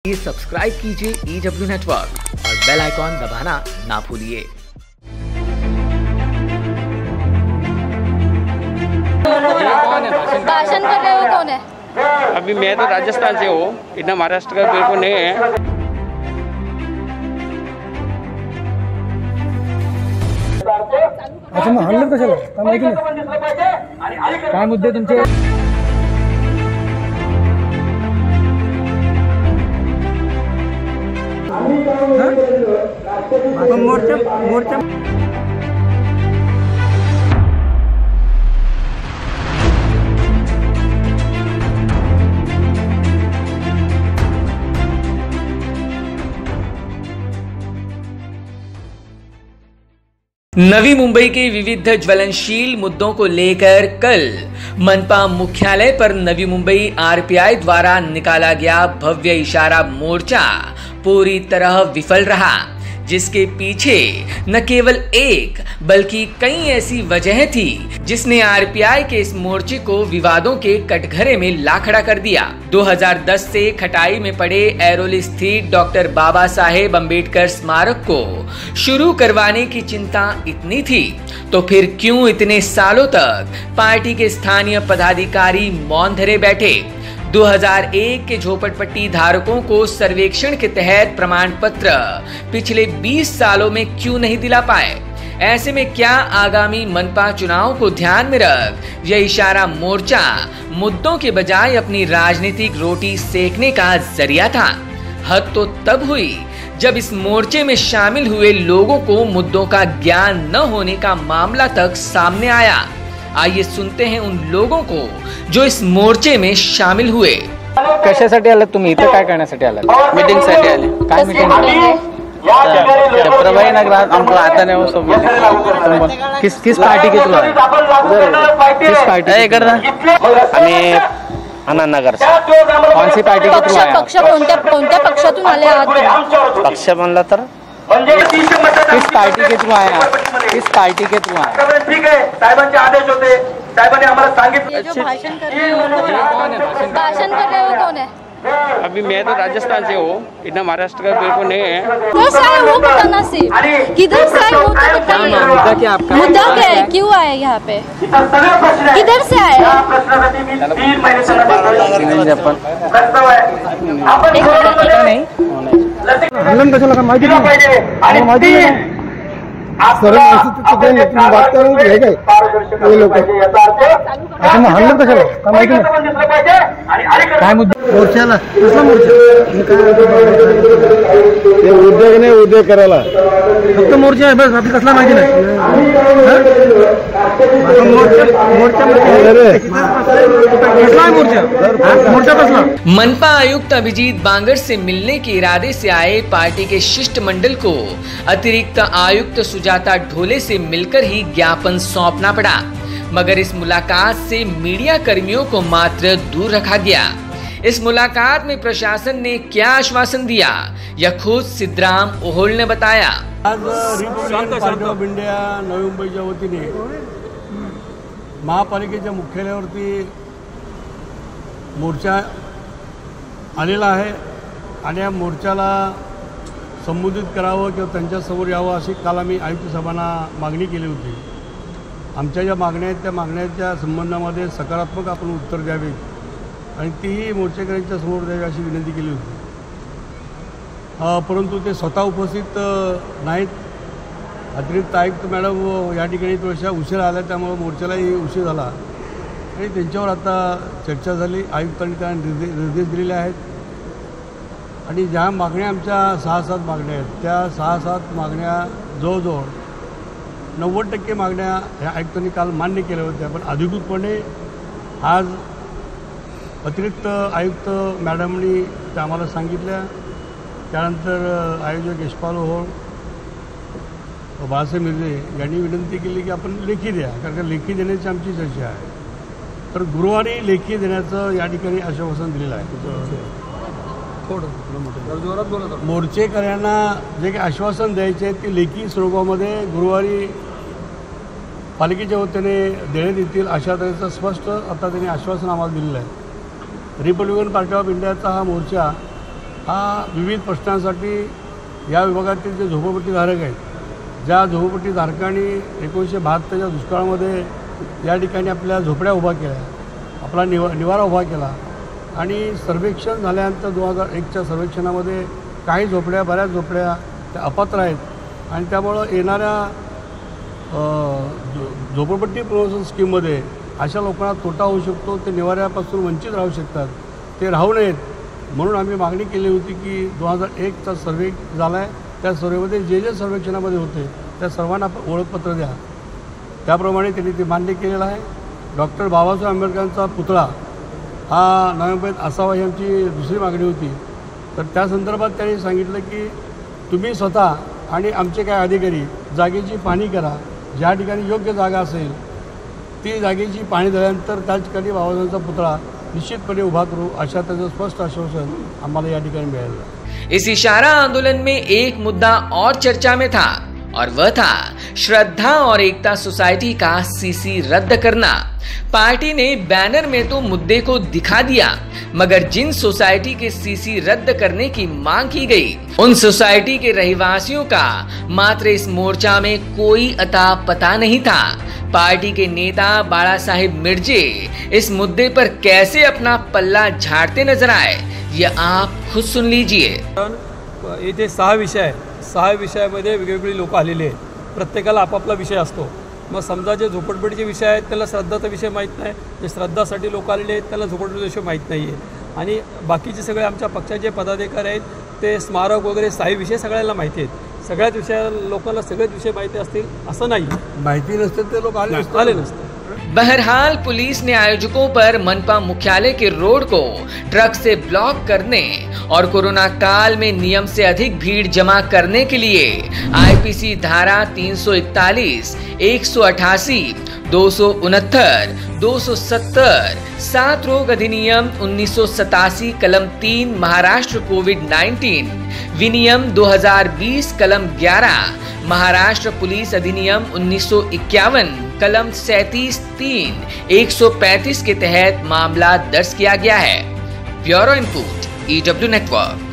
Subscribe कीजिए EW network और bell icon दबाना ना भूलिए। भाषण कर रहे हो कौन है? अभी मैं तो राजस्थान से हूँ, इतना महाराष्ट्र का बिल्कुल नहीं है। अच्छा मग हल्लं कशाला काय माहिती नाही काय मुद्दे तुमचे मोर्चा नवी मुंबई के विविध ज्वलनशील मुद्दों को लेकर कल मनपा मुख्यालय पर नवी मुंबई आरपीआई द्वारा निकाला गया भव्य इशारा मोर्चा पूरी तरह विफल रहा, जिसके पीछे न केवल एक बल्कि कई ऐसी वजहें थी जिसने आरपीआई के इस मोर्चे को विवादों के कटघरे में ला खड़ा कर दिया। 2010 से खटाई में पड़े ऐरोली स्थित डॉक्टर बाबा साहेब अम्बेडकर स्मारक को शुरू करवाने की चिंता इतनी थी तो फिर क्यों इतने सालों तक पार्टी के स्थानीय पदाधिकारी मौन धरे बैठे? 2001 के झोपड़पट्टी धारकों को सर्वेक्षण के तहत प्रमाण पत्र पिछले 20 सालों में क्यों नहीं दिला पाए? ऐसे में क्या आगामी मनपा चुनाव को ध्यान में रख यह इशारा मोर्चा मुद्दों के बजाय अपनी राजनीतिक रोटी सेकने का जरिया था? हद तो तब हुई जब इस मोर्चे में शामिल हुए लोगों को मुद्दों का ज्ञान न होने का मामला तक सामने आया। आइए सुनते हैं उन लोगों को जो इस मोर्चे में शामिल हुए। कशासाठी आलात तुम्ही इथं काय करण्यासाठी आलात? मीटिंग साठी आले। काय मीटिंग? प्रभाई नगरात हमको आता नहीं वो सब। किस पार्टी के थ्रू आए? किस पार्टी? इधर आम्ही अण्णानगर से। कौन सी पार्टी के थ्रू आए? पक्ष कोणत्या पक्षातून आले आहात तुम्ही? पक्ष म्हणलं तर किस पार्टी के थ्रू आए? किस पार्टी के थ्रू आए? ठीक है, साहेबांचे आदेश होते, साहेबांनी आम्हाला सांगितलं। ये जो भाषण कर रहे हो कौन है? अभी मैं तो राजस्थान से हूँ, इतना महाराष्ट्र का बिल्कुल नहीं है। किधर से आए वो बताना सिर्फ, किधर से आए वो तो बताइए। मुद्दा क्या आपका? मुद्दा क्या है, क्यों आए यहाँ पे, किधर से आए? हल्लं कशाला काय माहिती नाही माहिती नाही सर्व बात करून हे काय हे लोक अच्छा मग हल्लं कशाला काय माहिती नाही काय मुद्दा मोर्चाला कसला मोर्चा ते उद्योग नाही उद्योग करायला फक्त मोर्चा आहे बस आपली कसला माहिती नाही मोर्चा कसला? मनपा आयुक्त अभिजीत बांगर से मिलने के इरादे से आए पार्टी के शिष्टमंडल को अतिरिक्त आयुक्त सुजाता ढोले से मिलकर ही ज्ञापन सौंपना पड़ा, मगर इस मुलाकात से मीडिया कर्मियों को मात्र दूर रखा गया। इस मुलाकात में प्रशासन ने क्या आश्वासन दिया, यह खुद सिद्धराम ओहोल ने बताया। आज रिपब्लिकन पार्टी ऑफ इंडिया नवी मुंबईच्या वतीने महापालिकेच्या मुख्यालयावरती मोर्चा आलेला आहे आणि या मोर्चाला संबोधित करावं किंवा त्यांच्यासमोर यावं अशी काल आम्ही आयुक्त साहेबांना मागणी केली होती। आमच्या ज्या मागण्या आहेत त्या मागण्याच्या संबंधामध्ये सकारात्मक आपण उत्तर द्यावे आणि तीही मोर्चेकऱ्यांच्या समोर द्यावी अशी विनंती केली होती, परंतु ते स्वतः उपस्थित नाहीत। अतिरिक्त आयुक्त मॅडम या ठिकाणी थोड्याशा उशीर आल्या, त्यामुळे मोर्चालाही उशीर झाला आणि त्यांच्यावर आता चर्चा झाली। आयुक्तांनी त्यांना निर्देश दिलेले आहेत आणि ज्या मागण्या आमच्या 6-7 मागण्या आहेत त्या 6-7 मागण्या जवळजवळ 90% मागण्या ह्या आयुक्तांनी काल मान्य केल्या होत्या, पण अधिकृतपणे आज अतिरिक्त आयुक्त मॅडमनी त्या आम्हाला सांगितल्या। त्यानंतर आयोजक यशपाल ओहोळ बाळासाहेब मिर्झे यांनी विनंती केली की आपण लेखी द्या, कारण का लेखी देण्याची आमची चर्चा आहे। तर गुरुवारी लेखी देण्याचं या ठिकाणी आश्वासन दिलेलं आहे। मोर्चेकऱ्यांना जे काही आश्वासन द्यायचे आहे ते लेखी स्वरूपामध्ये गुरुवारी पालिकेच्या वतीने देण्यात येतील अशा तऱ्हेचं स्पष्ट आता त्यांनी आश्वासन आम्हाला दिलेलं आहे। रिपब्लिकन पार्टी ऑफ इंडियाचा हा मोर्चा हा विविध प्रश्नांसाठी या विभागातील जे झोपडपट्टीधारक आहेत, ज्या झोपडपट्टीधारकांनी 1972च्या दुष्काळामध्ये या ठिकाणी आपल्या झोपड्या उभा केल्या, आपला निवारा उभा केला आणि सर्वेक्षण झाल्यानंतर 2001च्या सर्वेक्षणामध्ये काही झोपड्या, बऱ्याच झोपड्या त्या अपात्र आहेत आणि त्यामुळं येणाऱ्या झोपडपट्टी पुनर्वसन स्कीममध्ये अशा लोकांना तोटा होऊ शकतो, ते निवाऱ्यापासून वंचित राहू शकतात, ते राहू नयेत. म्हणून आम्ही मागणी केली होती की 2001चा सर्वे झाला आहे, त्या सर्वेमध्ये जे जे सर्वेक्षणामध्ये होते त्या सर्वांना ओळखपत्र द्या. त्याप्रमाणे त्यांनी ते मान्य केलेलं आहे. डॉक्टर बाबासाहेब आंबेडकरांचा पुतळा हा नवी मुंबईत असावा ही आमची दुसरी मागणी होती. तर त्या संदर्भात त्यांनी सांगितलं की तुम्ही स्वतः आणि आमचे काय अधिकारी जागेची पाहणी करा, ज्या ठिकाणी योग्य जागा असेल ती जागेची पाहणी झाल्यानंतर त्या ठिकाणी बाबासाहेबांचा पुतळा निश्चितपणे उभा करू, अशा त्याचं स्पष्ट आश्वासन आम्हाला या ठिकाणी मिळालं. इस इशारा आंदोलन में एक मुद्दा और चर्चा में था और वह था श्रद्धा और एकता सोसाइटी का सीसी रद्द करना. पार्टी ने बैनर में तो मुद्दे को दिखा दिया, मगर जिन सोसाइटी के सीसी रद्द करने की मांग की गई उन सोसाइटी के रहवासियों का मात्र इस मोर्चा में कोई अता पता नहीं था. पार्टी के नेता बाळा साहेब मिर्जे इस मुद्दे पर कैसे अपना पल्ला झाड़ते नजर आए, ये आप खुद सुन लीजिए. इथे 6 विषय आहे, 6 विषयामध्ये वेगवेगळी लोक आलेले आहेत, प्रत्येकाला आपापला विषय असतो. मग समजा जे झोपडपट्टीचे विषय आहेत त्याला श्रद्धाचा विषय माहीत नाही, जे श्रद्धासाठी लोक आलेले आहेत त्याला झोपडपट्टीचा विषय माहीत नाही आहे, आणि बाकीचे सगळे आमच्या पक्षाचे पदाधिकारी आहेत ते स्मारक वगैरे 6 विषय सगळ्यांना माहिती आहेत. सगळ्याच विषया लोकांना सगळेच विषय माहिती असतील असं नाही, माहिती नसते ते लोक आले नसते. बहरहाल पुलिस ने आयोजकों पर मनपा मुख्यालय के रोड को ट्रक से ब्लॉक करने और कोरोना काल में नियम से अधिक भीड़ जमा करने के लिए आईपीसी धारा 341, 188, 269, 270, 7 रोग अधिनियम 1987 कलम 3 महाराष्ट्र कोविड-19, विनियम 2020 कलम 11 महाराष्ट्र पुलिस अधिनियम 1951 कलम 37(3) 135 के तहत मामला दर्ज किया गया है. Bureau input EW network.